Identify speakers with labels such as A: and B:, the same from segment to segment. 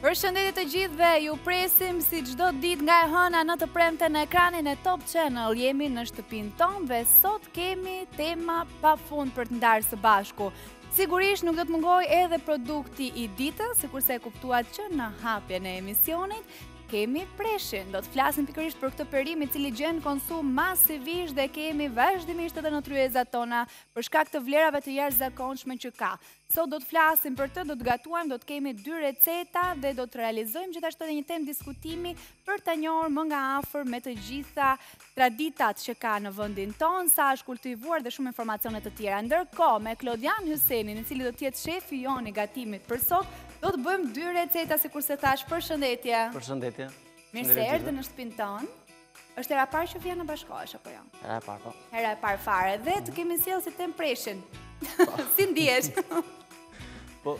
A: Përshëndetje të gjithëve, ju presim si çdo ditë nga e hëna në të premte në ekranin e Top Channel. Jemi në shtëpinë tonë dhe sot kemi tema pafund për të ndarë së bashku. Sigurisht nuk do të mungoj edhe produkti i ditës, sikurse e kuptuat që në hapjen e emisionit kemi preshin. Do të flasim pikërisht për këtë perim i cili gjen konsum masivisht dhe kemi vazhdimisht edhe në tryezat tona për shkak të vlerave të jashtëzakonshme që ka. Sot do të flasim për të, do të gatuajmë, do të kemi 2 receta dhe do të realizojmë gjithashtu edhe një temë diskutimi për ta njohur më nga afër me të gjitha traditat që ka në vendin tonë, sa është kultivuar dhe shumë informacione të tjera. Ndërkohë, me Klodian Hysenin, i cili do të jetë shefi jon i gatimit për sot, do të bëjmë 2 receta, sikurse thash. Përshëndetje.
B: Përshëndetje.
A: Mirë se erdhe në shtëpinë tonë. Është hera e parë që vjen në bashkohesh apo jo?
B: Hera e parë, po.
A: Hera e parë fare. Dhe të kemi sjellë si temë preshin. Si ndihesh?
B: Po,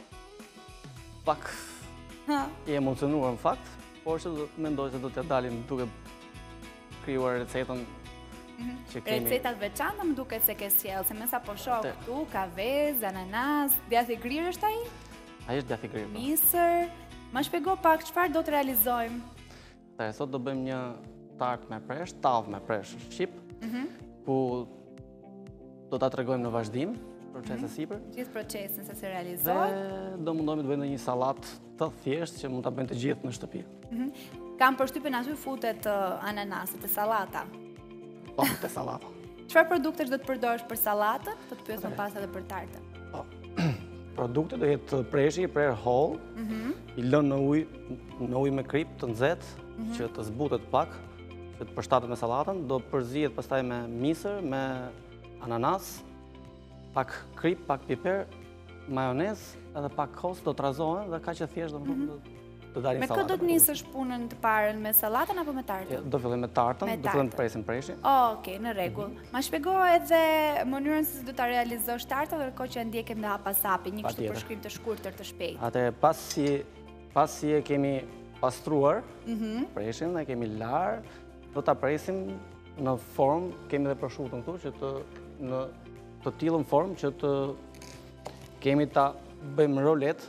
B: pak i emocionuar në fakt, por që mendoj se do t'ja dalim duke krijuar recetën që kemi.
A: Recetat veçanta më duket se ke sjellë, se me sa po shoh këtu, ka vezë, ananas, djathi grir është ai?
B: Ai është djathi grir.
A: Misër. Ma shpjego pak çfarë do të realizojmë?
B: Sot do bëjmë një tart me presh, tavë me presh shqip, ku do ta tregojmë në vazhdim procesin sipër.
A: Gjithë procesin se si realizohet.
B: Dhe do mundohemi të bëjmë një sallatë të thjeshtë që mund ta bëjnë të gjithë në shtëpi.
A: Kam përshtypjen aty futet ananasit, e sallata.
B: Po, te sallata.
A: Çfarë produktesh do të përdorësh për sallatën? Do të pyes më pas edhe për tartën.
B: Po. Produkti do jetë preshi, prerë holl, i lënë në ujë me krip të nxehtë, që të zbutet pak, që të përshtatet me sallatën, do përzihet pastaj me misër, me ananas, pak krip, pak piper, majonez, edhe pak kos, do të razohen dhe kaq e thjesht do të dalin
A: Me
B: sallatë.
A: këtë do të nisësh punën të parën me sallatën apo me tartën?
B: Do fillojmë me tartën, do fillojmë të presim preshin.
A: Okej, në rregull. Ma shpjego edhe mënyrën se si do ta realizosh tartën, ndërkohë që ndjekim dhe hap pas hapi, një kështu përshkrim të shkurtër të shpejtë.
B: Atëherë pasi e kemi pastruar preshin dhe kemi larë, do ta presim në formë, kemi dhe prosciutën këtu që në të tillën formë që të kemi ta bëjmë rolet.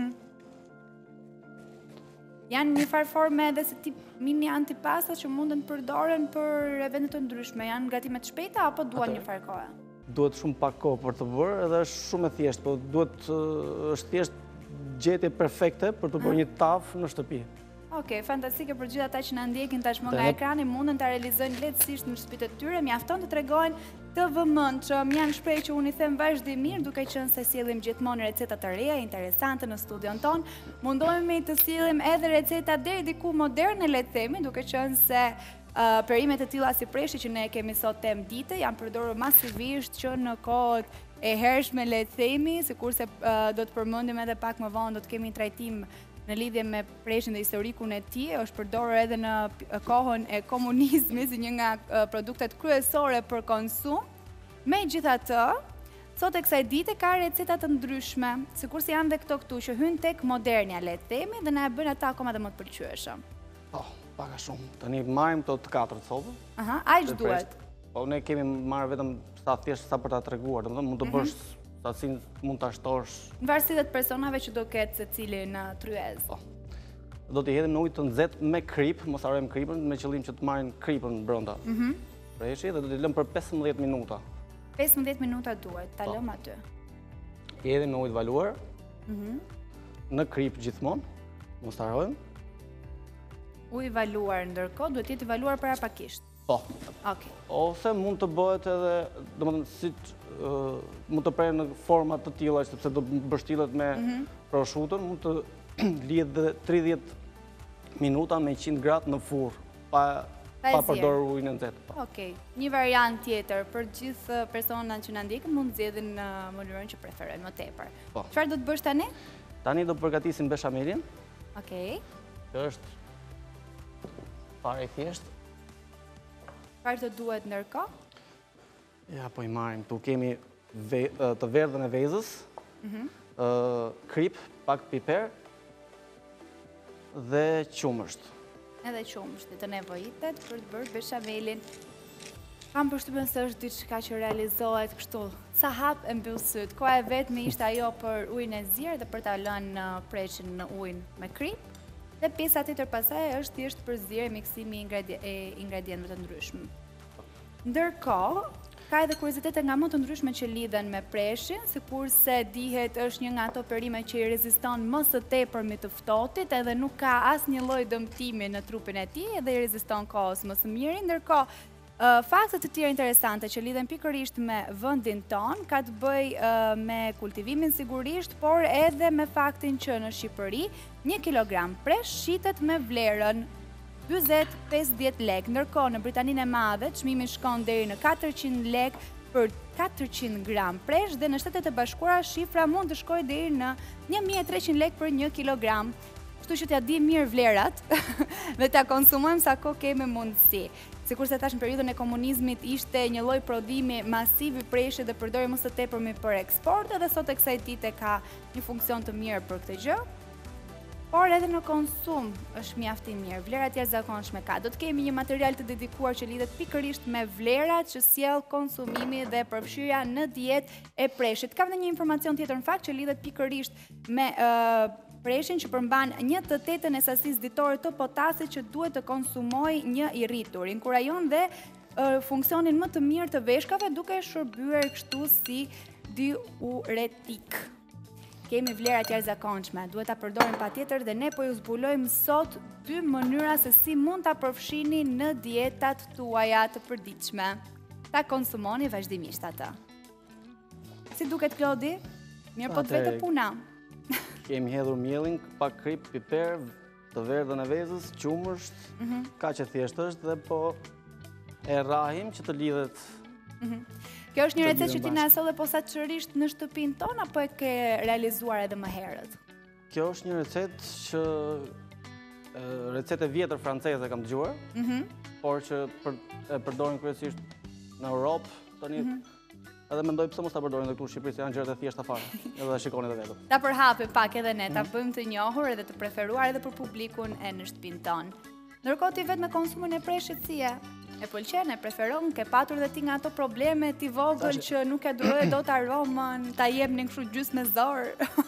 A: Janë një farë forme edhe si tip mini antipasta që mundën të përdoren për evente të ndryshme. Janë gatime të shpejta apo duan një farë kohe?
B: Duhet shumë pak kohë për të bërë edhe është shumë e thjeshtë, po është thjesht gjetje perfekte për të bërë një tavë në shtëpi.
A: Okej, fantastike për gjithë ata që na ndjekin tashmë nga ekrani, mundën ta realizojnë lehtësisht në shtëpitë e tyre. Mjafton të tregojnë të vëmendshëm. Janë shpreh që unë i them vazhdimisht, duke qenë se sjellim gjithmonë receta të reja, interesante në studion ton. Mundohemi të sjellim edhe receta deri diku moderne, le të themi, duke qenë se perimet e tilla si preshi që ne kemi sot temë dite janë përdorur masivisht që në kohët e hershme, le të themi, sikurse do të përmendim edhe pak më vonë, do të kemi një trajtim në lidhje me preshin dhe historikun e tij, është përdorur edhe në kohën e komunizmit si një nga produktet kryesore për konsum. Megjithatë, sot e kësaj dite ka receta të ndryshme, sikurse janë dhe këtu që hyn tek modernja, le të themi, dhe na e bëjnë ata akoma dhe më të pëlqyeshëm.
B: Po, pak a shumë. Tani marrim këto të 4 copë.
A: Aq duhet.
B: Po ne kemi marrë vetëm sa thjesht sa për ta treguar, domethënë mund të bësh sasin mund ta shtosh.
A: Në varësi të personave që do ketë secili në tryezë.
B: Po. Do t'i hedhim në ujë të nxehtë me krip, mos harrojmë kripën, me qëllim që të marrin kripën brenda. Preshi dhe do t'i lëm për 15 minuta.
A: 15 minuta duhet, ta lëm aty.
B: I hedhim në ujë të valuar. Në krip gjithmonë, mos ta harrojmë.
A: Ujë i valuar ndërkohë duhet jetë i valuar parapakisht.
B: Po.
A: Okej.
B: Ose mund të bëhet edhe, domethënë mund të prerë në forma të tilla, sepse do mbështillet me prosciutën, mund të lihet 30 minuta me 100 gradë në furrë, pa përdorur ujin e nxehtë.
A: Okej. Një variant tjetër për gjithë personat që na ndjekin mund zgjedhin në mënyrën që preferojnë më tepër. Çfarë do të bësh tani?
B: Tani do përgatisim beshamelin.
A: Okej.
B: Që është fare i thjeshtë.
A: Çfarë të duhet ndërkohë?
B: Ja, po i marrim. Tu kemi të verdhën e vezës, krip, pak piper dhe qumësht.
A: Edhe qumësht të nevojitet për të bërë beshamelin. Kam përshtypjen se është diçka që realizohet kështu. Sa hap e mbyll syt. Koha e vetme ishte ajo për ujin e zirë dhe për ta lënë preshin në ujin me krip. Dhe pjesa tjetër pasaj është thjesht përzierje, miksimi e ingredientëve të ndryshëm. Ndërkohë, ka edhe kuriozitete nga më të ndryshme që lidhen me preshin, sikurse dihet është një nga ato perime që i reziston më së tepërmi të ftohtit, edhe nuk ka asnjë lloj dëmtimi në trupin e tij dhe i reziston kohës më së miri. Ndërkohë, fakte të tjera interesante që lidhen pikërisht me vendin ton, ka të bëjë me kultivimin sigurisht, por edhe me faktin që në Shqipëri 1 kilogram presh shitet me vlerën 40-50 lek, ndërkohë në Britaninë e Madhe çmimi shkon deri në 400 lek për 400 gram presh dhe në Shtetet e Bashkuara shifra mund të shkojë deri në 1300 lek për 1 kilogram. Kështu që t'ja di mirë vlerat dhe t'ja konsumojmë sa kohë kemi mundësi. Sikurse thash, në periudhën e komunizmit ishte një lloj prodhimi masiv i preshit dhe përdori më së tepërmi për eksport, edhe sot e kësaj dite ka një funksion të mirë për këtë gjë. Por edhe në konsum është mjaft i mirë, vlerat jashtëzakonshme ka. Do të kemi një material të dedikuar që lidhet pikërisht me vlerat që sjell konsumimi dhe përfshirja në dietë e preshit. Kam edhe një informacion tjetër në fakt që lidhet pikërisht me preshin që përmban 1/8 e sasisë ditore të potasit që duhet të konsumojë një i rritur. Inkurajon dhe funksionin më të mirë të veshkave duke shërbyer kështu si diuretik. Kemi vlerat jashtëzakonshme, duhet ta përdorim patjetër dhe ne po ju zbulojmë sot 2 mënyra se si mund ta përfshini në dietat tuaja të përditshme. Ta konsumoni vazhdimisht atë. Si duket Klodi? Mirë po të vete puna.
B: Kemi hedhur mielin, pak krip, piper, të verdhën e vezës, qumësht, ka që thjesht është dhe po e rrahim që të lidhet.
A: Kjo është një recetë që ti na solle posaçërisht në shtëpinë tonë apo e ke realizuar edhe më herët?
B: Kjo është një recetë që recetë e vjetër franceze kam dëgjuar, por që e përdorin kryesisht në Europë, tani edhe mendoj pse mos ta përdorin edhe këtu në Shqipëri, se janë gjëra të thjeshta fare. Edhe ta shikoni edhe vetëm.
A: Ta përhapim pak edhe ne, ta bëjmë të njohur edhe të preferuar edhe për publikun e në shtëpinë tonë. Ndërkohë ti vetë me konsumin e preshit si je? E pëlqen, e preferon, ke patur dhe ti nga ato probleme ti vogël që nuk e duroj dot aromën, ta jepnin kështu gjysmë me zor.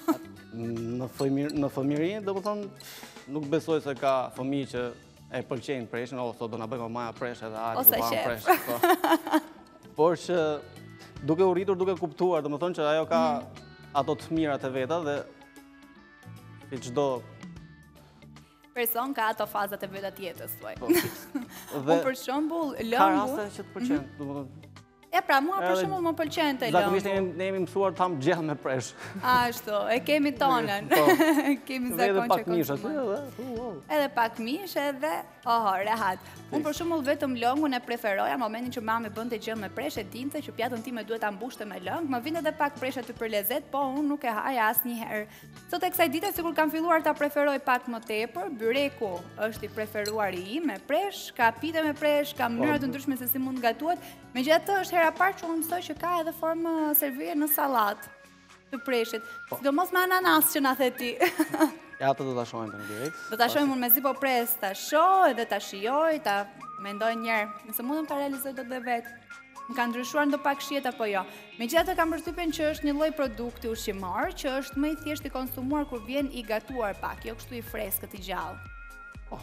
B: Në fëmijëri, domethënë, nuk besoj se ka fëmijë që e pëlqejnë preshin, ose do na bëjmë maja presh edhe aq, do bëjmë presh. Por që duke u rritur, duke kuptuar, domethënë që ajo ka ato të mirat e veta dhe si çdo
A: person ka ato fazat e veta të jetës thuaj.
B: Dhe
A: për shembull, lëngu.
B: Ka raste që të pëlqen, domethënë.
A: Pra mua për shembull më pëlqen të lëngu.
B: Zakonisht ne jemi mësuar ta gjell me presh.
A: Ashtu, e kemi tonën. Kemi zakon që konsumojmë. Edhe pak mish edhe rehat. Unë për shembull vetëm lëngun e preferoja në momentin që mami bënte gjë me presh, e dinte që pjatën time duhet ta mbushte me lëng, më vinte edhe pak presh aty për lezet, po unë nuk e haja asnjëherë. Sot e kësaj dite sikur kam filluar ta preferoj pak më tepër, byreku është i preferuari im me presh, ka pite me presh, ka mënyra të ndryshme se si mund gatuhet. Megjithatë është hera parë që unë mësoj që ka edhe formë servire në sallatë të preshit. Sidomos me ananas që na the ti.
B: Ja, atë do ta shohim tani direkt.
A: Do ta shohim unë mezi po pres ta shoh edhe ta shijoj, ta mendoj një herë, nëse mundem ta realizoj dot dhe vet. Më ka ndryshuar ndo pak shihet apo jo. Megjithatë kam përshtypjen që është një lloj produkti ushqimor që është më i thjeshtë i konsumuar kur vjen i gatuar pak, jo kështu i freskët i gjallë.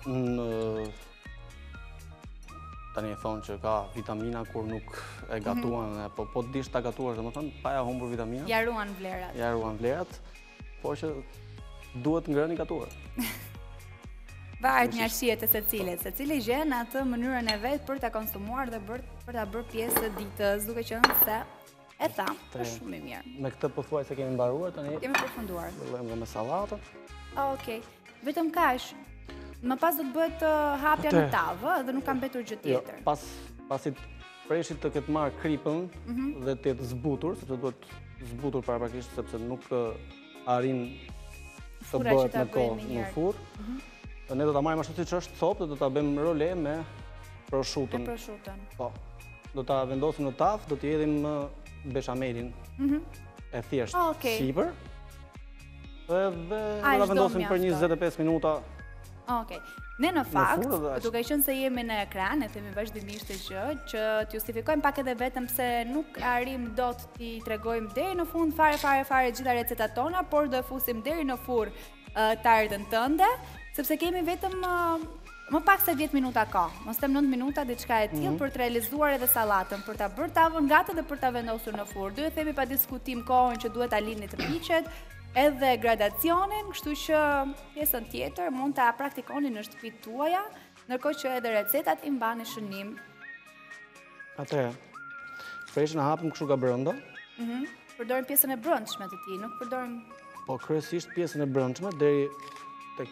B: Tani e thonë që ka vitamina kur nuk e gatuan, po dish ta gatuash, domethënë pa ja humbur vitamina.
A: Ja ruan vlerat.
B: Ja ruan vlerat, por që duhet ngrënë i gatuar.
A: Varet nga shihet e secili gjen atë mënyrën e vet për ta konsumuar dhe për ta bërë pjesë të ditës, duke qenë se e tha, është shumë i mirë.
B: Me këtë pothuajse kemi mbaruar tani.
A: Kemi përfunduar.
B: Vëllojmë me sallatën.
A: Okej. Vetëm kaq. Më pas do të bëhet hapja në tavë dhe nuk ka mbetur gjë tjetër.
B: Pasi preshit të ketë marrë kripën dhe të jetë zbutur, sepse duhet zbutur paraprakisht sepse nuk arrin të bëhet me kohë në furrë. Ne do ta marrim ashtu siç është copë dhe do ta bëjmë role me prosciutën. Po. Do ta vendosim në tavë, do t'i hedhim beshamelin. E thjesht sipër. Dhe do ta vendosim për 25 minuta.
A: Okej. Ne në fakt,
B: furrë dhe aq.
A: duke qenë se jemi në ekran, e themi vazhdimisht të gjë, që të justifikojmë pak edhe vetëm se nuk arrim dot t'i tregojmë deri në fund fare gjitha recetat tona, por do e fusim deri në furrë tartën tënde, sepse kemi vetëm më pak se 10 minuta ka, mos them 9 minuta, diçka e tillë për të realizuar edhe sallatën, për ta bërë tavën gati dhe për ta vendosur në furrë. Duhet themi pa diskutim kohën që duhet ta lini të piqet, edhe gradacionin, kështu që pjesën tjetër mund ta praktikoni në shtëpitë tuaja, ndërkohë që edhe recetat i mbani shënim.
B: Atëherë, preshin e hapim kështu nga brenda.
A: Përdorim pjesën e brendshme të tij, nuk përdorim.
B: Po kryesisht pjesën e brendshme deri tek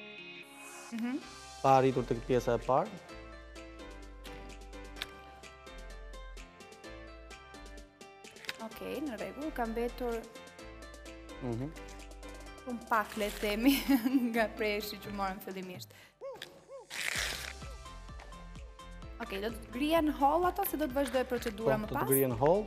B: pa arritur tek pjesa e parë.
A: Okej, në rregull, ka mbetur shumë pak, le të themi, nga preshi që morëm fillimisht. Okej, do të grien holl ato, se do të vazhdoj procedura më
B: Do të
A: pas?
B: grien holl.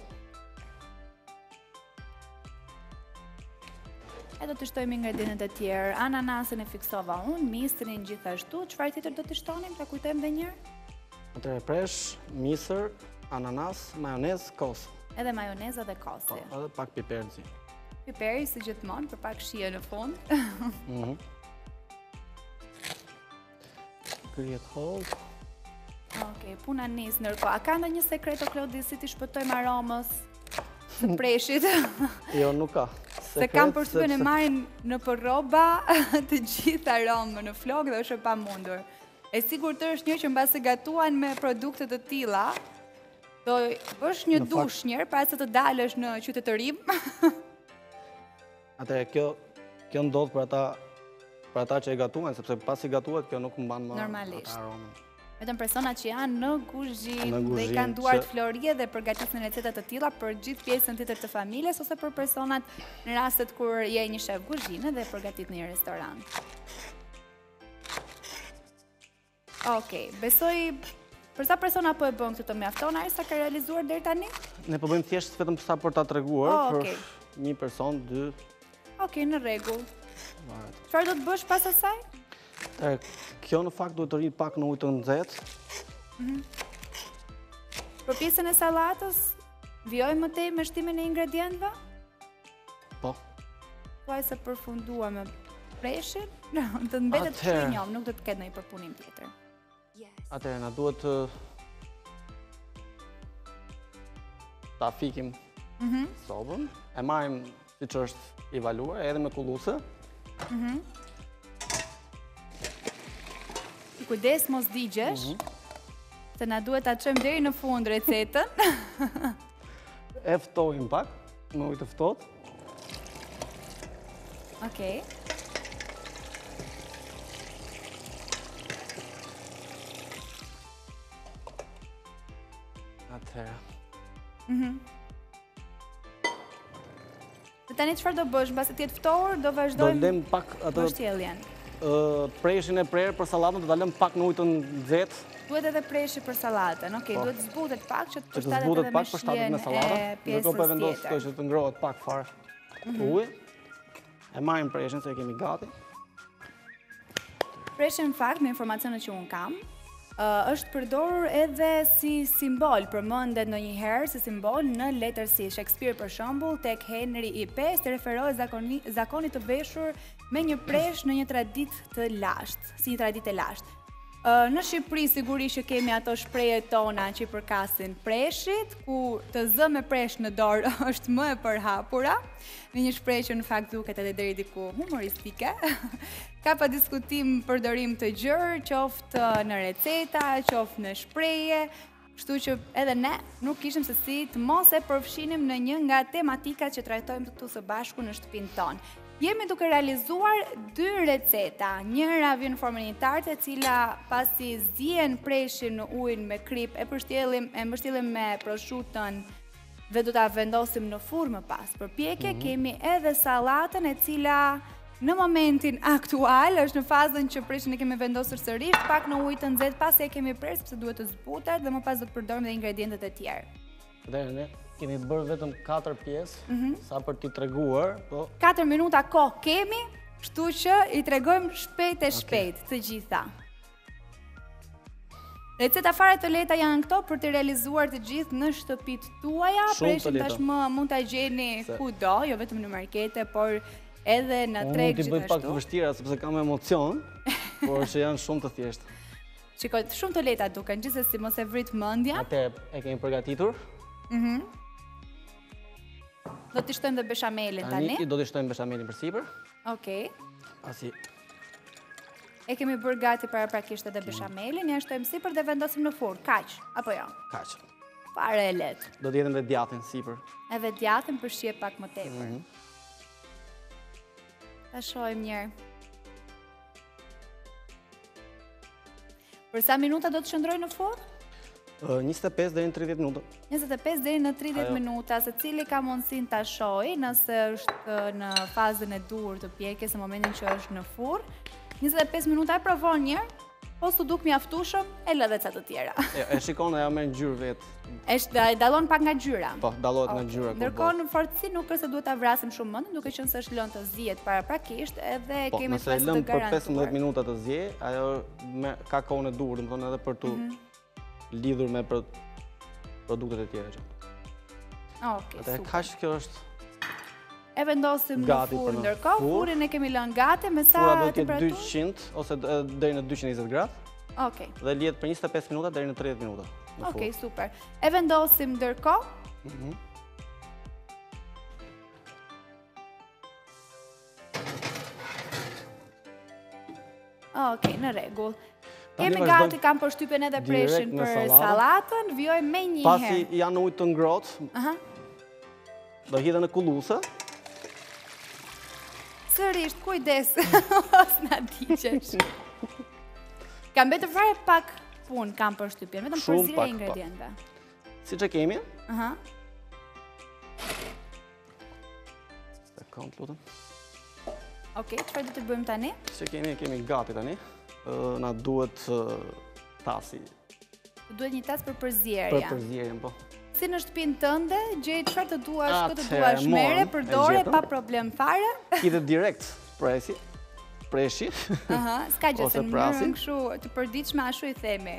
A: E do të shtojmë ingredientet e tjerë. Ananasin e fiksova unë, misrin gjithashtu. Çfarë tjetër do të shtonim? Ta kujtojmë edhe një herë?
B: Atëherë presh, misër, ananas, majonez, kos.
A: Edhe majoneza dhe
B: Po,
A: kosi.
B: edhe pak piperzi.
A: Piperi si gjithmonë për pak shije në fund.
B: Grihet holl.
A: Okej, puna nis ndërkohë. A ka ndonjë sekret o Klodi si ti shpëtojmë aromës së preshit?
B: Jo, nuk ka.
A: Se kam përshtypjen e marrin në përroba të gjithë aromën në flokë dhe është e pamundur. E sigurt është një që mbasi gatuan me produkte të tilla, do bësh një dush njërë para se të dalësh në qytetërim.
B: Atëherë kjo ndodh për ata që e gatuan, sepse pasi gatuat kjo nuk mban më
A: Normalisht.
B: aromën.
A: Vetëm personat që janë në kuzhinë
B: Në
A: dhe i
B: kuzhinë
A: kanë duart
B: që-
A: florje dhe përgatisin recetat të tilla për gjithë pjesën tjetër të familjes ose për personat në rastet kur je një shef kuzhine dhe përgatit në një restoran. Okej, besoj për sa persona po e bën këtë të mjafton, ai sa ka realizuar deri tani?
B: Ne po bëjmë thjesht vetëm sa për ta treguar
A: Oh,
B: për
A: okej.
B: një person, dy,
A: Okej, në rregull.
B: varet.
A: Çfarë do të bësh pas asaj?
B: Kjo në fakt duhet të rrit pak në ujë të nxehtë.
A: Për pjesën e sallatës, vjoj më tej me shtimin e ingredientëve?
B: Po.
A: Thuaj se përfundua me preshin, të mbetet kështu
B: Atëherë.
A: i njom, nuk do të ketë ndonjë përpunim tjetër.
B: Atëherë na duhet ta fikim sobën. E marrim siç është evaluar edhe me kulluse.
A: I kujdes mos digjesh, se na duhet ta çojmë deri në fund recetën.
B: E ftojmë pak me ujë të ftohtë.
A: Okej.
B: Atëherë.
A: Dhe tani çfarë do bësh? Mbasi të jetë ftohur, do
B: Do
A: vazhdojmë
B: lëm pak atë
A: vështjelljen.
B: preshin e prerë për sallatën, do ta lëm pak në ujë të nxehtë.
A: Duhet edhe preshi për sallatën. Okej,
B: Po.
A: duhet zbutet pak që të
B: Që të
A: përshtatet
B: zbutet
A: edhe me
B: pak përshtatet
A: shijen
B: me
A: e
B: sallatën. Ndërkohë
A: pjesës
B: po e vendos
A: tjetër.
B: këto që të ngrohet pak fare ujë. E marrim preshin se e kemi gati.
A: Preshin në fakt, me informacionet që unë kam, është përdorur edhe si simbol, përmendet ndonjëherë si simbol në letërsi. Shakespeare për shembull, tek Henry i V referohet zakonit të veshur me një presh në një traditë të lashtë, si një traditë e lashtë. Në Shqipëri sigurisht që kemi ato shprehjet tona që i përkasin preshit, ku të zë me presh në dorë është më e përhapura, me një shprehje që në fakt duket edhe deri diku humoristike. Ka pa diskutim përdorim të gjerë, qoftë në receta, qoftë në shprehje, kështu që edhe ne nuk kishim se si të mos e përfshinim në një nga tematikat që trajtojmë këtu së bashku në shtëpinë tonë. Jemi duke realizuar 2 receta. Njëra vjen në formën një tarte, e cila pasi zien preshin në ujin me krip, e mbështjellim me proshutën dhe do ta vendosim në furrë më pas. Për pjekje kemi edhe sallatën, e cila në momentin aktual është në fazën që preshin e kemi vendosur sërish pak në ujë të nxehtë pasi e kemi prerë sepse duhet të zbutet dhe më pas do të përdorim edhe ingredientet e tjerë.
B: Dhe ne kemi bërë vetëm 4 pjesë, sa për t'i treguar, po
A: 4 minuta kohë kemi, kështu që i tregojmë shpejt e shpejt të gjitha. Receta fare të lehta janë këto për të realizuar të gjithë në shtëpitë tuaja, preshin tashmë mund ta gjeni kudo, jo vetëm në markete, por edhe në treg gjithashtu.
B: Unë bëj pak të vështira sepse kam emocion, por që janë shumë të thjeshta.
A: Shikoj, shumë të lehta duken, gjithsesi mos e vrit mendja.
B: Atë e kemi përgatitur.
A: Do t'i shtojmë dhe beshamelin tani.
B: Do t'i shtojmë beshamelin përsipër.
A: Okej.
B: Pasi
A: e kemi bërë gati paraprakisht edhe beshamelin, ja shtojmë sipër dhe vendosim në furrë. Kaq, apo jo?
B: Kaq.
A: Fare e lehtë.
B: Do të jetë edhe djathën sipër.
A: Edhe djathën përshije pak më tepër. Ta shohim njërë. Për sa minuta do të shëndroj në furrë?
B: 25 deri në 30 minuta.
A: 25 deri në 30 minuta, secili ka mundësinë ta shohë nëse është në fazën e dur të pjekjes në momentin që është në furrë. 25 minuta e provon një herë, po s'u duk mjaftueshëm, e lë edhe ca të tjera.
B: E shikon dhe ja merr ngjyrë vetë.
A: Dallon pak nga ngjyra.
B: Po, dallohet nga ngjyra.
A: Ndërkohë në fortësi nuk është se duhet ta vrasim shumë mendin, duke qenë se është lënë të zihet paraprakisht, edhe kemi
B: fazë të garantuar. Për 15 minuta të zihet, ajo ka kohën e dur, domethënë edhe për tu lidhur me produktet e tjera.
A: Okej.
B: Atë kaq kjo është.
A: E vendosim në furrë ndërkohë, furrin e kemi lënë gati me sa temperaturë?
B: 200 ose deri në 220 gradë.
A: Okej.
B: Dhe lihet për 25 minuta deri në 30 minuta.
A: Okej, super. E vendosim ndërkohë. Okej, në rregull. Kemi gati, kam përshtypjen edhe preshin për sallatën, vjojmë me një herë.
B: Pasi janë ujë të ngrohtë, do hidhen në kulluse.
A: Sërish, kujdes, mos na digjesh. Kam mbetur fare pak punë, kam përshtypjen, vetëm përzierje ingredientëve.
B: Siç e kemi. Sekond, lutem.
A: Okej, çfarë do të bëjmë tani?
B: Se kemi gati tani. Na duhet tasi.
A: Duhet një tas për përzierje.
B: Për përzierjen, po.
A: Si në shtëpinë tënde, gjej çfarë të duash, këtë duash mere, përdore pa problem fare.
B: Hidhet direkt preshi.
A: S'ka gjë se në mënyrën kështu të përditshme ashtu i themi.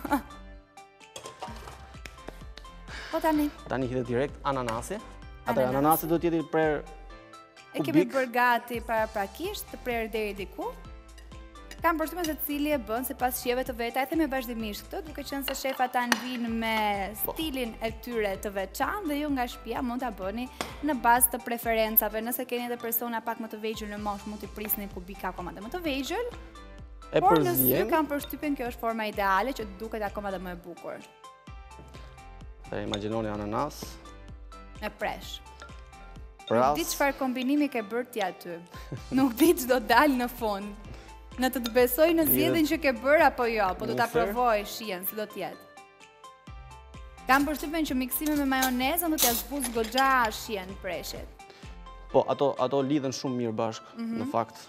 A: Po tani.
B: Tani hidhet direkt ananasi. Atë ananasi do të jetë prerë kubik.
A: E kemi bërë gati paraprakisht të prerë deri diku. Kam përshtypjen se cili e bën sipas shijeve të veta, e themi vazhdimisht këtë, duke qenë se shefat tanë vinë me stilin e tyre të veçantë dhe ju nga shtëpia mund ta bëni në bazë të preferencave. Nëse keni edhe persona pak më të vegjël në moshë, mund t'i prisni kubika akoma dhe më të vegjël. Por në sy kam përshtypjen kjo është forma ideale që duket akoma dhe më e bukur.
B: Imagjinoni ananas
A: me presh.
B: Nuk
A: di çfarë kombinimi ke bërë ti aty. Nuk di ç'do dalë në fund. Në të besoj në zgjedhjen që ke bërë apo jo, po do ta provoj shihen si do të jetë. Kam përshtypjen që miksimi me majonezën do t'ja zbuz goxha shihen preshit.
B: Po, ato lidhen shumë mirë bashkë, në fakt.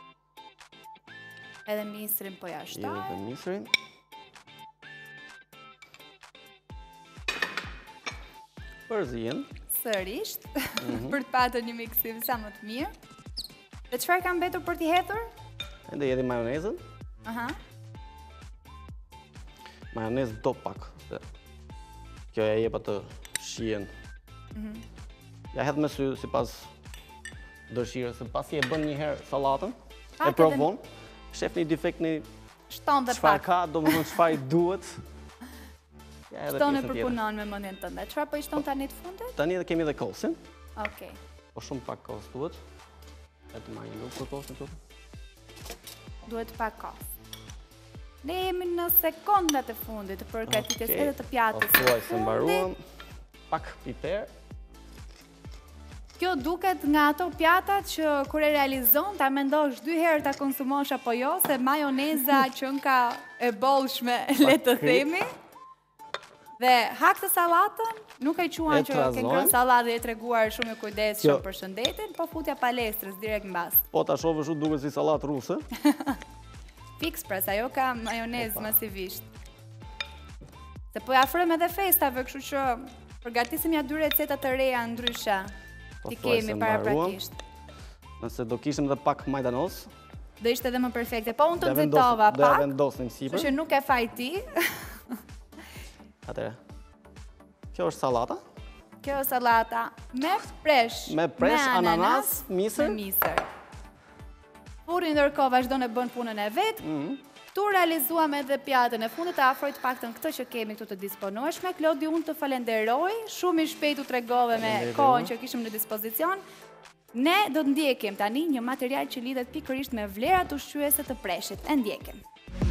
A: Edhe misrin po ja shtoj.
B: Edhe misrin. Përzihen.
A: Sërish, për të patur një miksim sa më të mirë. Dhe çfarë ka mbetur për t'i hedhur?
B: Ende jedhi majonezën. Majonezë do pak. Kjo e jep atë shihen. Ja hedh me sy sipas dëshirës. Pasi e bën një herë sallatën, e provon, shef një defekt në
A: shton dhe pak.
B: Çfarë ka, domethënë çfarë i duhet.
A: Shton e përpunon me mendjen tënde. Çfarë po i shton tani të fundit?
B: Tani edhe kemi edhe kosin.
A: Okej.
B: Po shumë pak kos duhet. Edhe marrë një lukë për kosin këtu.
A: Duhet pak kohë. Ne jemi në sekondat e fundit të përgatitjes edhe të pjatës.
B: Thuaj se mbaruam. Pak piper.
A: Kjo duket nga ato pjatat që kur e realizon ta mendosh 2 herë ta konsumosh apo jo, se majoneza që nga e bollshme le të themi. Dhe hak të sallatën, nuk e quan që ke ngrënë sallatë dhe e treguar shumë e kujdesshëm për shëndetin, po futja palestrës direkt mbas.
B: Po ta shohësh u duket si sallatë ruse.
A: Fiks pra, ajo ka majonezë masivisht. Se po ja afrojmë edhe festave, kështu që përgatisim ja 2 receta të reja ndryshe. Ti kemi paraprakisht.
B: Nëse do kishim edhe pak majdanos,
A: do ishte edhe më perfekte. Po unë të nxitova pak.
B: Do e vendosim sipër.
A: Kështu që nuk e faj ti.
B: Atëre. Kjo është sallata.
A: Kjo është sallata me presh.
B: Me presh, ananas, misër.
A: Furri ndërkohë vazhdon e bën punën e vet. Tu realizuam edhe pjatën e fundit, afroj të paktën këtë që kemi këtu të disponueshme. Klodi, unë të falenderoj, shumë i shpejt u tregove me kohën që kishim në dispozicion. Ne do të ndjekim tani një material që lidhet pikërisht me vlerat ushqyese të preshit. E ndjekim.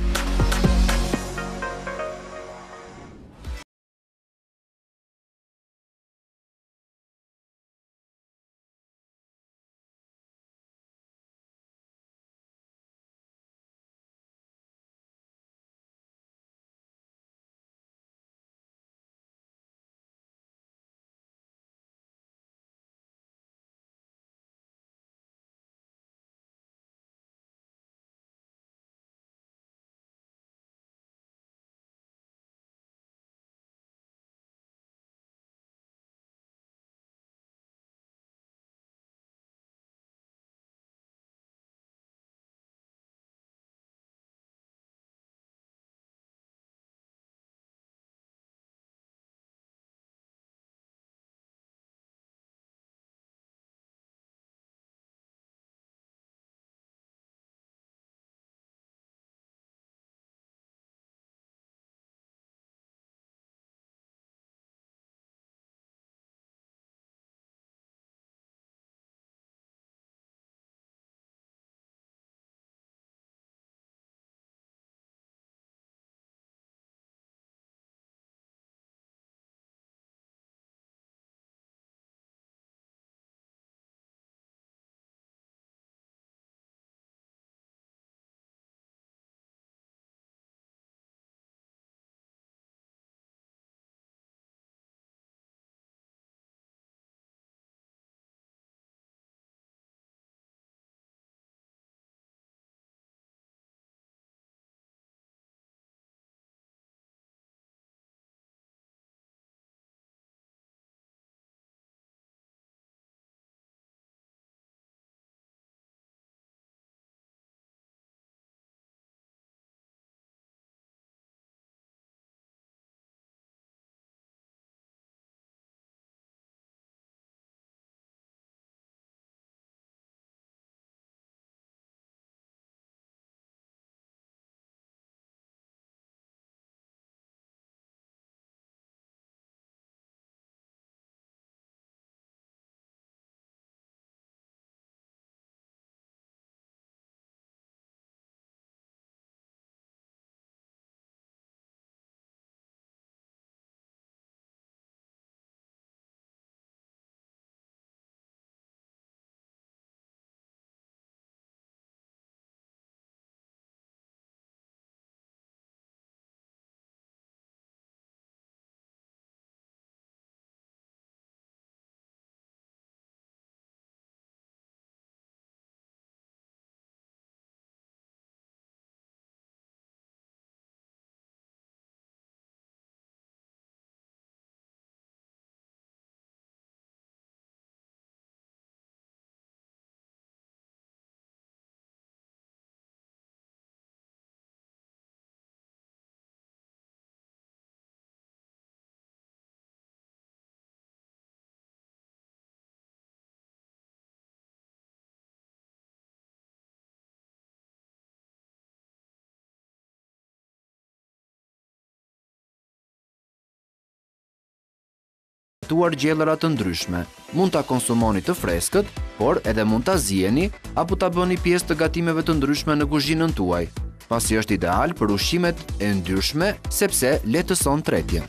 C: Gjellëra të ndryshme. Mund ta konsumoni të freskët, por edhe mund ta zieni apo ta bëni pjesë të gatimeve të ndryshme në kuzhinën tuaj, pasi është ideal për ushqimet e ndryshme sepse lehtëson tretjen.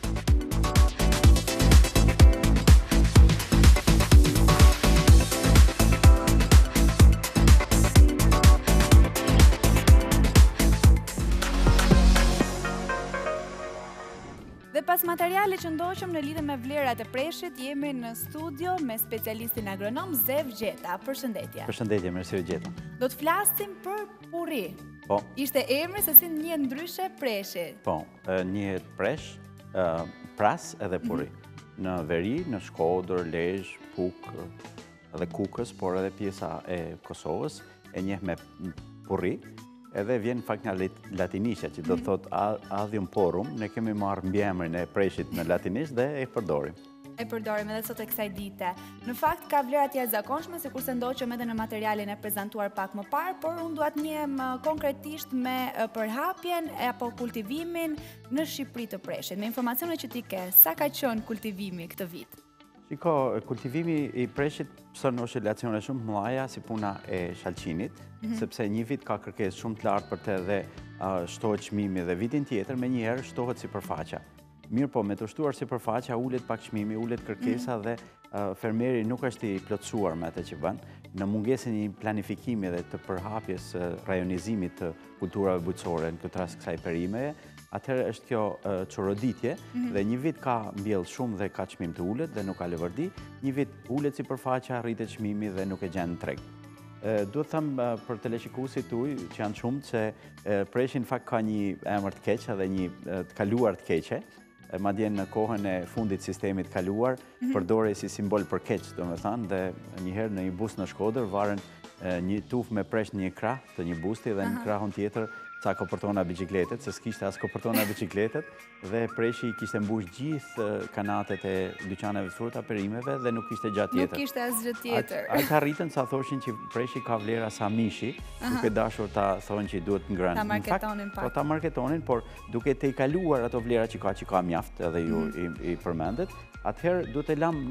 A: Pas materiale që ndoqëm në lidhje me vlerat e preshit, jemi në studio me specialistin agronom Zev Gjeta. Përshëndetje.
D: Përshëndetje, mersi Gjeta.
A: Do të flasim për purri.
D: Po.
A: Ishte emri se si njihet ndryshe preshi.
D: Po, njihet presh, pras edhe purri. Në veri, në Shkodër, Lezhë, Pukë edhe Kukës, por edhe pjesa e Kosovës, e njeh me purri, edhe vjen në fakt nga latinishtja, që do të thot Adhium Porum, ne kemi marrë mbiemrin e preshit në latinisht dhe e përdorim.
A: E përdorim edhe sot e kësaj dite. Në fakt ka vlera të jashtëzakonshme, sikurse ndoqëm edhe në materialin e prezantuar pak më parë, por unë dua të njihem konkretisht me përhapjen apo kultivimin në Shqipëri të preshit. Me informacionet që ti ke, sa ka qenë kultivimi këtë vit?
D: Shiko, kultivimi i preshit son oscilacione shumë mëdha si puna e shalqinit, sepse një vit ka kërkesë shumë të lartë për të dhe shtohet çmimi dhe vitin tjetër menjëherë shtohet sipërfaqja. Mirë po, me të shtuar sipërfaqja, ulet pak çmimi, ulet kërkesa dhe fermeri nuk është i plotësuar me atë që bën. Në mungesën e një planifikimi dhe të përhapjes rajonizimit të kulturave bujqësore në këtë rast kësaj perimeje, atëherë është kjo çoroditje dhe një vit ka mbjell shumë dhe ka çmim të ulet dhe nuk ka lëvërdi, një vit ulet sipërfaqja, rritet çmimi dhe nuk e gjen në treg. Duhet them për teleshikuesit tuaj që janë shumë se preshi në fakt ka një emër të keq dhe një të kaluar të keqe. Madje në kohën e fundit sistemit kaluar, përdorej si simbol për keq, domethënë, dhe njëherë në një bus në Shkodër varen një tufë me presh në një krah të një busti dhe në krahun tjetër ca kopertona biçikletet, se s'kishte as kopertona biçikletet dhe preshi kishte mbush gjithë kanatet e dyqaneve të fruta perimeve dhe nuk kishte gjatë tjetër.
A: Nuk kishte asgjë tjetër.
D: Ata arritën sa thoshin që preshi ka vlera sa mishi, duke dashur ta thonë që duhet ngrënë.
A: Ta marketonin pak.
D: Po ta marketonin, por duke te i kaluar ato vlera që ka mjaft, edhe ju i përmendet, atëherë duhet e lam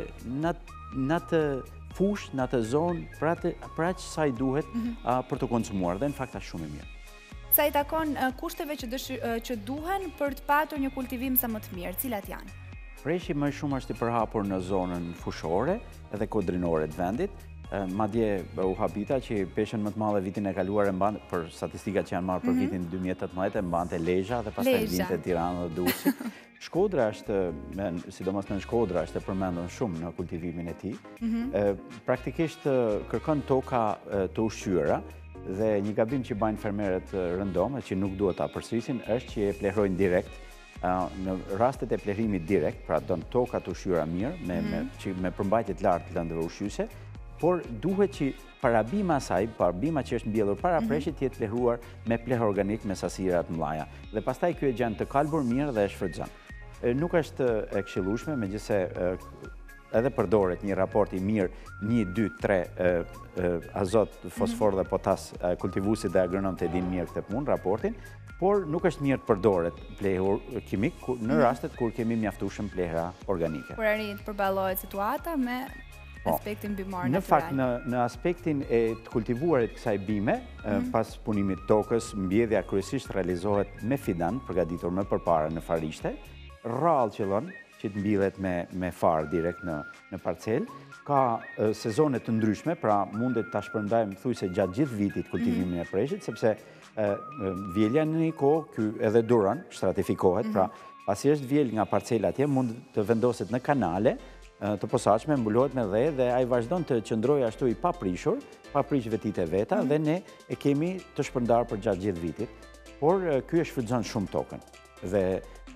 D: në atë fush, në atë zonë, pra që sa i duhet për të konsumuar dhe në fakt është shumë i mirë.
A: Sa i takon kushteve që duhen për të patur një kultivim sa më të mirë, cilat janë?
D: Preshi më shumë është i përhapur në zonën fushore edhe kodrinore të vendit. Madje u habita që peshën më të madhe vitin e kaluar e mbante, për statistikat që janë marrë për vitin 2018, e mbante Lezhë dhe pastaj vinte Tirana dhe Durrësi. Shkodra është, sidomos në Shkodra, është e përmendur shumë në kultivimin e tij. Praktikisht kërkon toka të ushqyera. Dhe një gabim që bajnë fermerët rëndom, që nuk duhet ta përsërisin, është që e plehrojnë direkt. Në rastet e plehrimit direkt, pra do në toka të ushqyera mirë, me përmbajtje të lartë të lëndëve ushqyese, por duhet që parabima saj, parabima që është mbjellur para preshit, të jetë plehruar me pleh organik me sasirat mëdha. Dhe pastaj ky e gjen të kalbur mirë dhe e shfrytëzon. Nuk është e këshillueshme, megjithëse edhe përdoret një raport i mirë 1, 2, 3 azot, fosfor dhe potas, kultivuesit dhe agronomët e dinë mirë këtë punë, raportin, por nuk është mirë të përdoret plehur kimik në rastet kur kemi mjaftueshëm plehra organike.
A: Kur arrin të përballohet situata me aspektin bimor natural.
D: Në fakt, në aspektin e të kultivuarit kësaj bime, pas punimit tokës, mbjedhja kryesisht realizohet me fidan, përgatitur më përpara në farishte, rrallë qëllon, që të mbillet me farë direkt në parcel, ka sezone të ndryshme, pra mundet ta shpërndajmë thujse gjatë gjithë vitit kultivimin e preshit, sepse vjelja në një kohë edhe duran, stratifikohet, pra pasi është vjel nga parcela atje, mund të vendoset në kanale të posaçme, mbulohet me dhe ai vazhdon të qëndrojë ashtu i paprishur, paprish vetit e veta dhe ne e kemi të shpërndar për gjatë gjithë vitit, por ky e shfrytëzon shumë tokën. Dhe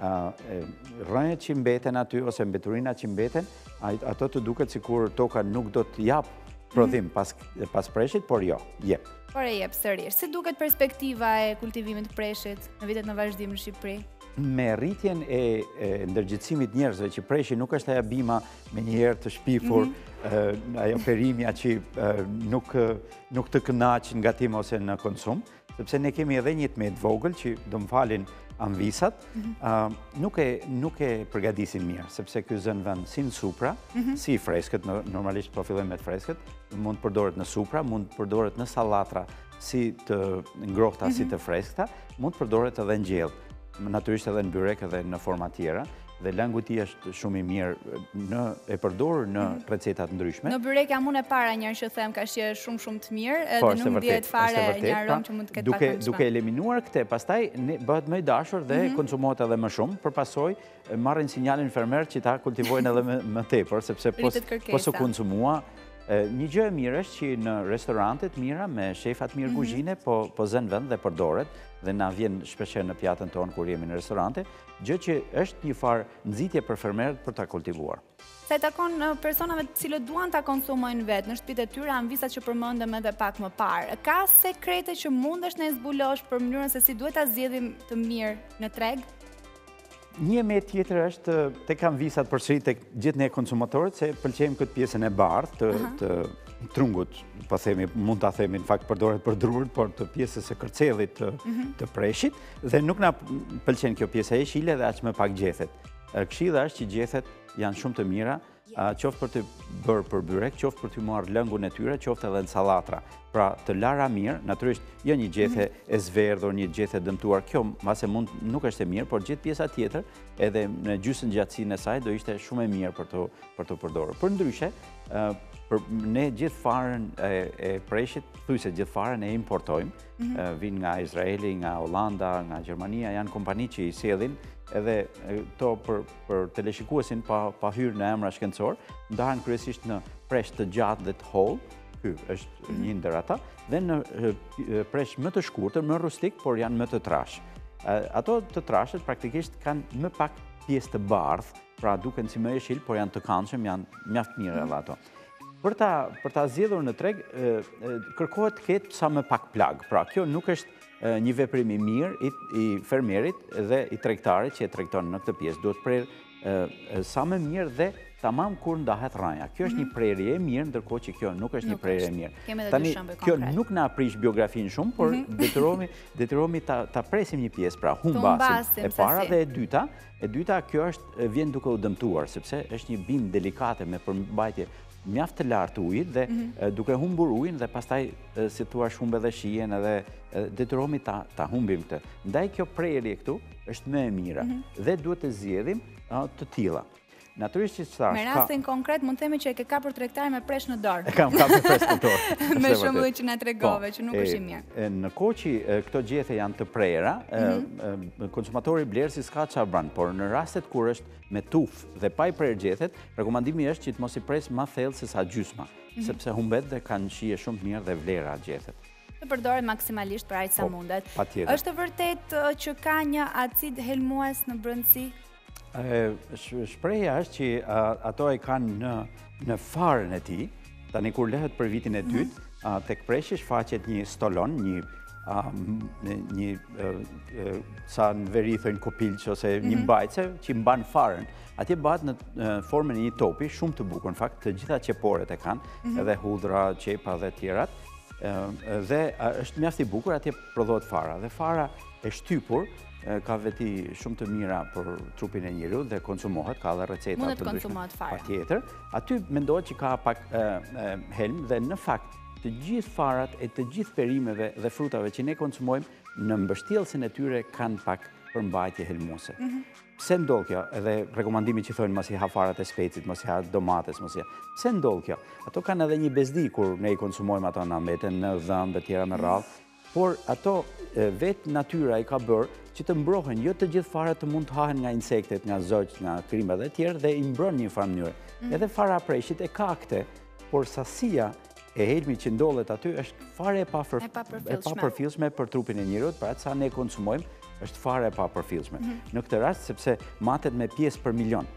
D: rrënjët që mbeten aty, ose mbeturinat që mbeten, ato të duket sikur toka nuk do të jap prodhim pas preshit, por jo, jep.
A: Por e jep sërish. Si duket perspektiva e kultivimit të preshit në vitet në vazhdim në Shqipëri?
D: Me rritjen e ndërgjithësimit njerëzve që preshi nuk është ajo bima me njëherë të shpifur, ajo perimja që nuk të kënaq në gatim ose në konsum, sepse ne kemi edhe një tmet vogël që do më falin anvisat, nuk e përgatisin mirë, sepse ky zën vend si në supra, si i freskët, normalisht po fillojmë me të freskët, mund të përdoret në supra, mund të përdoret në sallatra si të ngrohta, si të freskëta, mund të përdoret edhe në gjellë, natyrisht edhe në byrek edhe në forma tjera, dhe lëngu i tij është shumë i mirë e përdorur në receta të ndryshme.
A: Në byrek jam unë e para njerë që them ka shije shumë të mirë, edhe nuk dihet fare një aromë që mund të ketë pak më çfarë.
D: Duke eliminuar këtë, pastaj bëhet më i dashur dhe konsumohet edhe më shumë, për pasojë marrin sinjalin fermer që ta kultivojnë edhe më tepër, sepse po së konsumua. Një gjë e mirë është që në restorantet mira me shefat mirë kuzhine po zën vend dhe përdoret dhe na vjen shpeshherë në pjatën tonë kur jemi në restorante, gjë që është një farë nxitje për fermerët për ta kultivuar.
A: Sa i takon personave të cilët duan ta konsumojnë vetë në shtëpitë e tyre, janë visat që përmendëm edhe pak më parë. Ka sekrete që mundesh ne zbulosh për mënyrën se si duhet ta zgjedhim të mirë në treg?
D: Një me tjetër është të kam visat përsëri tek gjithë ne konsumatorët se pëlqejmë këtë pjesën e bardhë të trungut, po themi, mund ta themi në fakt përdoret për drurët, por të pjesës së kërcellit të preshit dhe nuk na pëlqen kjo pjesa e qile dhe aq më pak gjethet. Këshilla është që gjethet janë shumë të mira, qoftë për të bërë për byrek, qoftë për të marrë lëngun e tyre, qoftë edhe në sallatra. Pra të lara mirë, natyrisht jo një gjethe e zverdhur, një gjethe dëmtuar, kjo mase mund nuk është e mirë, por gjithë pjesa tjetër, edhe në gjysën gjatësinë e saj do ishte shumë e mirë për të përdorur. Për ndryshe, ne gjithë farën e preshit, thujse gjithë farën e importojmë, vinë nga Izraeli, nga Holanda, nga Gjermania, janë kompani që i sjellin edhe to për teleshikuesin pa hyrë në emra shkencor, ndahen kryesisht në presh të gjatë dhe të hollë, ky është një ndër ata, dhe në presh më të shkurtër, më rustik, por janë më të trash. Ato të trashët praktikisht kanë më pak pjesë të bardhë, pra duken si më jeshil, por janë të këndshëm, janë mjaft mirë edhe ato. Për ta zgjedhur në treg, kërkohet të ketë sa më pak plag. Pra kjo nuk është një veprim i mirë i fermerit dhe i tregtarit që e tregton në këtë pjesë. Duhet prerë sa më mirë dhe tamam kur ndahet rranja. Kjo është një prerje e mirë, ndërkohë që kjo nuk është një prerje e mirë. Tani, kjo nuk na prish biografinë shumë, por detyrohemi ta presim një pjesë, pra humbasim e para dhe e dyta kjo është vjen duke u dëmtuar, sepse është një bimë delikate me përmbajtje mjaft të lartë ujit dhe duke humbur ujin dhe pastaj si thua humbe dhe shijen edhe detyrohemi ta humbim këtë. Ndaj kjo prerje këtu është më e mira dhe duhet të zgjedhim të tilla. Natyrisht që çfarë?
A: Me rastin konkret mund të themi që e ke kapur tregtarin me presh në dorë.
D: Kam kapur presh në dorë.
A: Me shembullin që na tregove që nuk është i mirë.
D: Në kohë që këto gjethe janë të prera, konsumatori blerësi s'ka çfarë bën, por në rastet kur është me tufë dhe pa i prerë gjethet, rekomandimi është që të mos i pres më thellë se sa gjysma, sepse humbet dhe kanë shije shumë të mirë dhe vlera gjethet.
A: Të përdoret maksimalisht për aq sa mundet.
D: Patjetër.
A: Është vërtet që ka një acid helmues në brendësi?
D: Shpreha është që ato e kanë në farën e tij, tani kur lehet për vitin e dytë, tek preshi shfaqet një stolon, një sa në veri thënë kopilç ose një mbajtse që mban farën. Atje bëhet në formën e një topi shumë të bukur, në fakt të gjitha qeporet e kanë, edhe hudhra, qepa dhe tjerat, dhe është mjaft i bukur, atje prodhohet fara, dhe fara e shtypur ka veti shumë të mira për trupin e njeriut dhe konsumohet, ka dhe receta
A: mundet konsumohet fara.
D: Patjetër. Aty mendohet që ka pak helm dhe në fakt të gjithë farat e të gjithë perimeve dhe frutave që ne konsumojmë në mbështjellësin e tyre kanë pak përmbajtje helmuese. Pse ndodh kjo? Edhe rekomandimi që thonë mos i ha farat e specit, mos i ha domates, mos i ha. Pse ndodh kjo? Ato kanë edhe një bezdi kur ne i konsumojmë ato na mbeten në dhëmbë të tjera me radhë, por ato vetë natyra i ka bërë që të mbrohen, jo të gjithë farat të mund të hahen nga insektet, nga zogjt, nga krimat dhe tjerë dhe i mbron një farë mënyrë. Edhe fara preshit e ka këtë, por sasia e helmit që ndodhet aty është fare e papërfillshme për trupin e njeriut, pra sa ne konsumojmë është fare e papërfillshme. Në këtë rast sepse matet me pjesë për milion,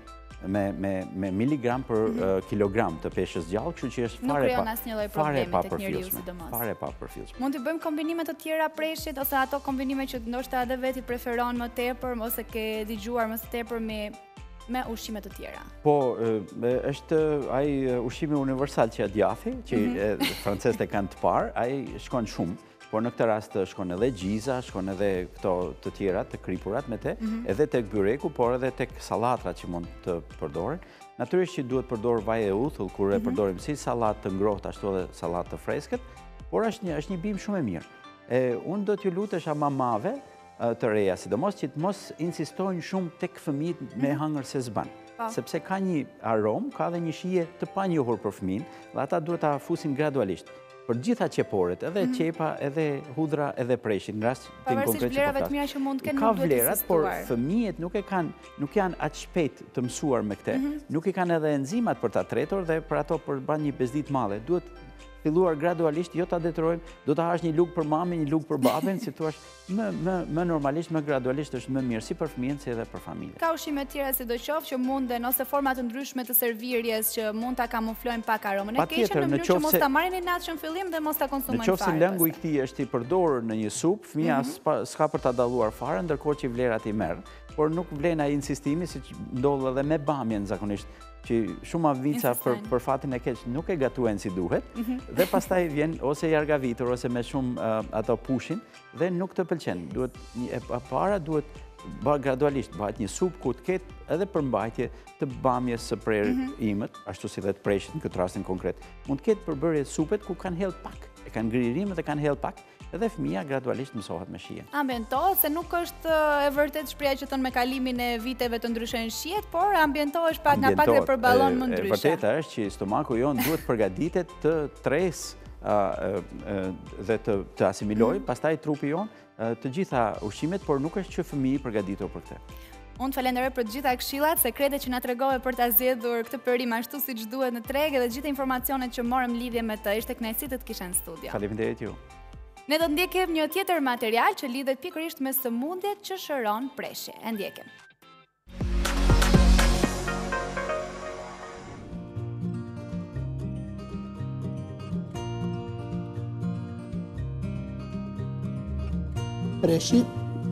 D: me miligram për kilogram të peshës gjallë, kështu që është fare e papërfillshme. Fare e papërfillshme.
A: Mund të bëjmë kombinime të tjera preshit ose ato kombinime që ndoshta edhe veti preferon më tepër ose ke dëgjuar më së tepër me ushqime të tjera?
D: Po, është ai ushqimi universal që e djathi, që francezët e kanë të parë, ai shkon shumë. Por në këtë rast shkon edhe gjiza, shkon edhe këto të tjera, të kripurat me te, edhe tek byreku, por edhe tek salatra që mund të përdoren. Natyrisht që duhet përdorë vaj e uthull, kur e përdorim si salat të ngrohtë, ashtu edhe salat të freskët, por është një bimë shumë e mirë. Unë do t'ju lutesha mamave të reja, sidomos që të mos insistojnë shumë tek fëmijët me hëngër se s'ban. Sepse ka një aromë, ka dhe një shije të panjohur për fëmin, dhe ata duhet ta fusin gradualisht. Për gjitha qeporet, edhe qepa, edhe hudhra, edhe preshin, në rast të në konkret që
A: vlerat mira që mund të kenë
D: ka vlerat, por fëmijët nuk janë aq shpejt të mësuar me këte, nuk i kanë edhe enzimat për ta tretur dhe për ato për ban një bezdit madhe. Duhet filluar gradualisht, jo ta detyrojmë, do ta hash një lugë për mamin, një lugë për babin, si thua, më normalisht, më gradualisht është më mirë si për fëmijën si edhe për familjen.
A: Ka ushqime të tjera sidoqoftë që munden ose forma të ndryshme të servirjes që mund ta kamuflojnë pak aromën e keqe në mënyrë që mos ta marrin inat në fillim dhe mos ta konsumojnë fare.
D: Nëse lëngu i këtij është i përdorur në një supë, fëmia s'ka për ta dalluar fare, ndërkohë që vlerat i merr, por nuk vlen ai insistimi siç ndodh edhe me bamjen zakonisht, që shumë avica për fatin e keq nuk e gatuajnë si duhet, dhe pastaj vjen ose i argavitur ose me shumë ato pushin dhe nuk të pëlqen. Duhet e para duhet gradualisht bëhet një supë ku të ketë edhe përmbajtje të bamjes së imët, ashtu si dhe të preshit në këtë rastin konkret. Mund të ketë përbërje supet ku kanë hell pak, e kanë gririmet e kanë hell pak, edhe fëmia gradualisht mësohet me shijen.
A: Ambientohet se nuk është e vërtet shpreha që thon me kalimin e viteve të ndryshojnë shijet, por ambientohesh pak nga pak dhe përballon më ndryshe.
D: Vërteta është që stomaku jon duhet përgatitet të tresë dhe të asimilojë, pastaj trupi jon të gjitha ushqimet, por nuk është që fëmiji përgatitur për këtë.
A: Unë të falenderoj për të gjitha këshillat, sekretet që na tregove për ta zgjedhur këtë perim ashtu siç duhet në treg dhe gjithë informacionet që morëm lidhje me të. Ishte kënaqësi të të kisha në studio.
D: Faleminderit ju.
A: Ne do ndjekim një tjetër material që lidhet pikërisht me sëmundjet që shëron preshje. E ndjekim.
E: Preshi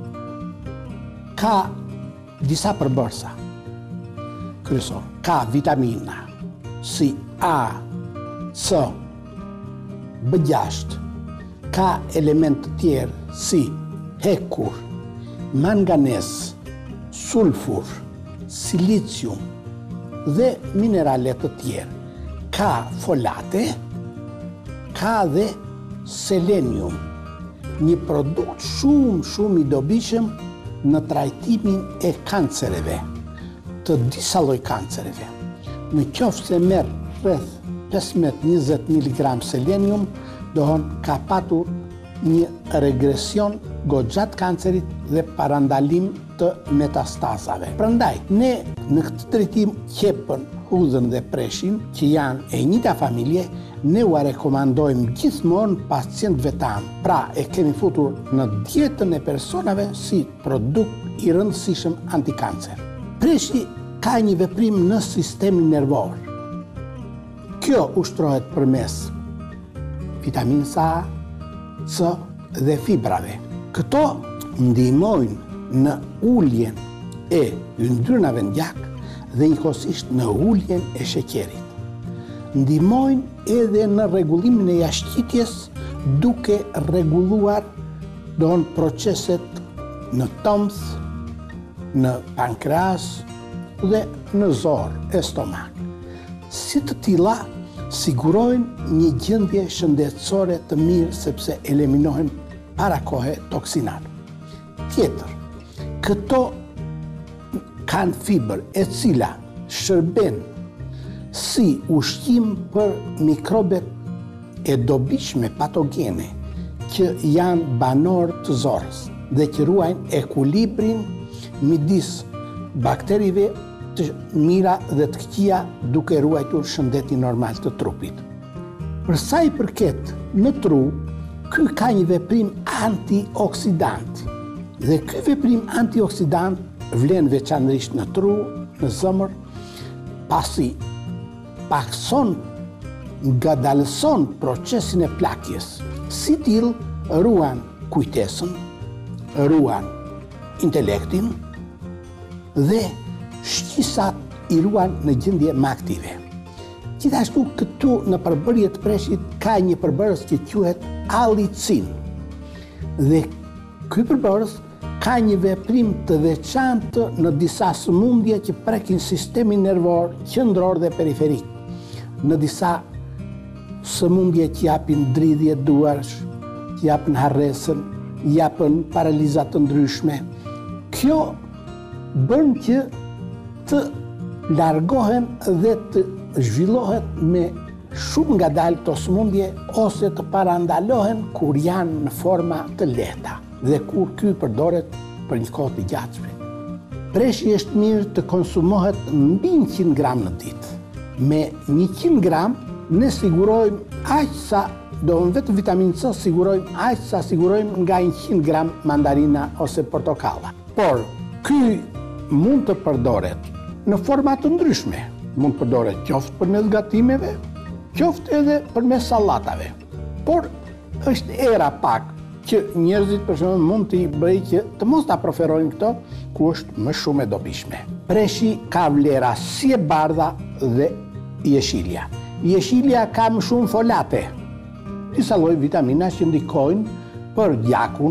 E: ka disa përbërësa kryesor. Ka vitamina si A, C, B6, ka element të tjerë si hekur, manganez, sulfur, silicium dhe mineralet të tjerë. Ka folate, ka dhe selenium, një produkt shumë i dobishëm në trajtimin e kancereve, të disa lloj kancereve. Në qoftë se merr rreth 15-20 mg selenium, dohon ka patur një regresion goxhat kancerit dhe parandalim të metastazave. Prandaj, ne në këtë trajtim qepën, hudhën dhe preshin, që janë e njëjta familje, ne u rekomandojmë gjithmonë pacientëve tanë. Pra, e kemi futur në dietën e personave si produkt i rëndësishëm antikancer. Preshi ka një veprim në sistemin nervor. Kjo ushtrohet përmes vitaminës A, C dhe fibrave. Këto ndihmojnë në uljen e yndyrnave në gjak dhe njëkohësisht në uljen e sheqerit. Ndihmojnë edhe në rregullimin e jashtëqitjes duke rregulluar proceset në tëmbës, në pankreas dhe në zorë e stomak. Si të tilla sigurojnë një gjendje shëndetësore të mirë sepse eliminohen para kohe toksinat. Tjetër, këto kanë fibër e cila shërben si ushqim për mikrobet e dobishme patogene që janë banor të zorës dhe që ruajnë ekuilibrin midis bakterive të mira dhe të këqija duke ruajtur shëndetin normal të trupit. Për sa i përket në tru, ky ka një veprim antioksidant dhe ky veprim antioksidant vlen veçanërisht në tru, në zemër, pasi pakson, ngadalëson procesin e plakjes. Si till ruan kujtesën, ruan intelektin dhe shqisat i ruan në gjendje më aktive. Gjithashtu këtu në përbërje të preshit ka një përbërës që quhet allicin. Dhe ky përbërës ka një veprim të veçantë në disa sëmundje që prekin sistemin nervor qendror dhe periferik. Në disa sëmundje që japin dridhje duarsh, që japin harresën, japin paralizat të ndryshme. Kjo bën që të largohen dhe të zhvillohet me shumë ngadalë të sëmundje ose të parandalohen kur janë në forma të lehta dhe kur ky përdoret për një kohë të gjatshme. Preshi është mirë të konsumohet mbi 100 gram në ditë. Me 100 gram ne sigurojmë aq sa do vetë vitaminë C sigurojmë aq sa sigurojmë nga 100 gram mandarina ose portokalla. Por ky mund të përdoret në forma të ndryshme. Mund të përdoret qoftë përmes gatimeve, qoftë edhe përmes sallatave. Por është era pak që njerëzit për shembull mund të i bëjë që të mos ta preferojnë këto ku është më shumë e dobishme. Preshi ka vlera si e bardha dhe jeshilja. Jeshilja ka më shumë folate, disa lloj vitamina që ndikojnë për gjakun,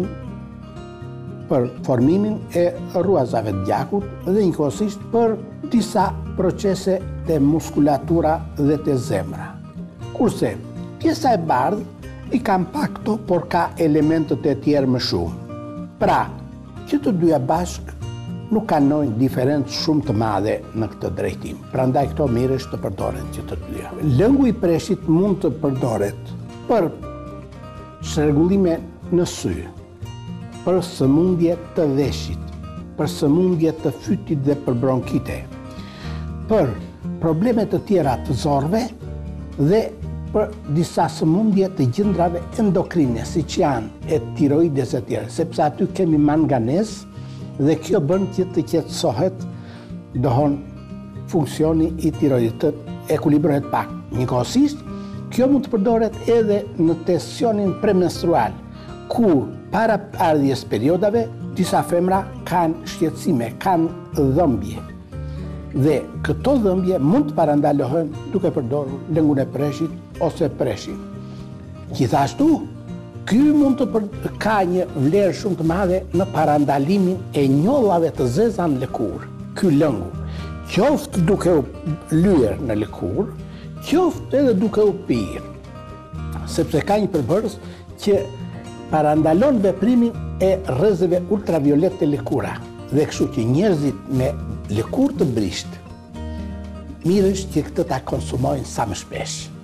E: për formimin e rruazave të gjakut dhe njëkohësisht për disa procese të muskulatura dhe të zemra. Kurse pjesa e bardhë i kam pak këto, por ka elementet e tjerë më shumë. Pra, që të dyja bashkë nuk kanojnë diferencë shumë të madhe në këtë drejtim. Prandaj këto mirë është të përdoren që të dyja. Lëngu i preshit mund të përdoret për shërgullime në sy, për sëmundje të veshit, për sëmundje të fytit dhe për bronkite, për probleme të tjera të zorve dhe për disa sëmundje të gjendrave endokrine, si që janë e tiroides e tjera, sepse aty kemi manganez dhe kjo bën që të qetësohet, dohon funksioni i tiroidit të ekuilibrohet pak. Njëkohësisht, kjo mund të përdoret edhe në tensionin premenstrual, ku para ardhjes periodave, disa femra kanë shqetësime, kanë dhëmbje. Dhe këto dhëmbje mund të parandalohen duke përdorur lëngun e preshit ose preshin. Gjithashtu, ky mund të ka një vlerë shumë të madhe në parandalimin e njollave të zeza në lëkurë. Ky lëngu, qoftë duke u lyer në lëkurë, qoftë edhe duke u pirë, sepse ka një përbërës që parandalon veprimin e rrezeve ultraviolet të lëkura. Dhe kështu që njerëzit me lëkurë të brisht, mirë është që këtë ta konsumojnë sa më shpesh.